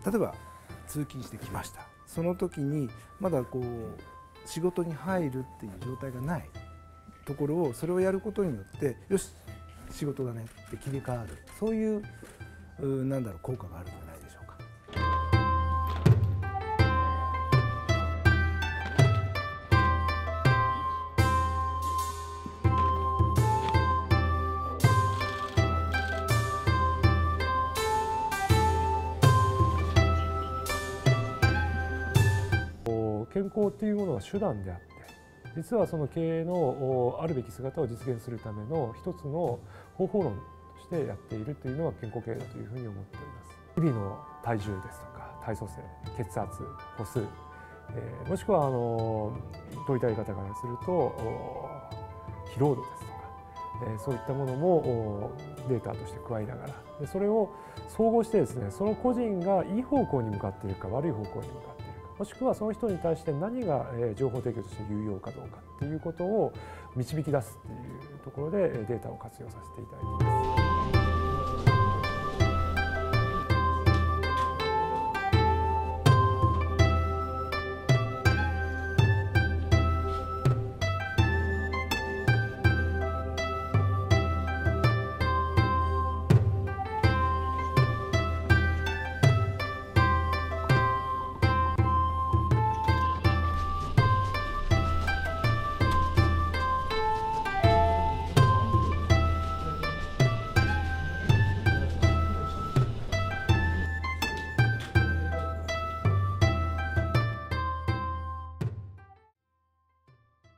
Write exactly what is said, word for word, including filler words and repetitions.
例えば通勤してきました。その時にまだこう仕事に入るっていう状態がないところを、それをやることによってよし仕事だねって切り替わる、そういうなんだろう効果があるんじゃないでしょうか。 健康っていうものは手段であって、実はその経営のあるべき姿を実現するための一つの方法論としてやっているというのが健康経営だというふうに思っております。日々の体重ですとか体組成、血圧、歩数、えー、もしくはあの問いたい方からすると疲労度ですとか、えー、そういったものもデータとして加えながら、でそれを総合してですね、その個人がいい方向に向かっているか悪い方向に向かっているか、もしくはその人に対して何が情報提供として有用かどうかっていうことを導き出すっていうところでデータを活用させていただいています。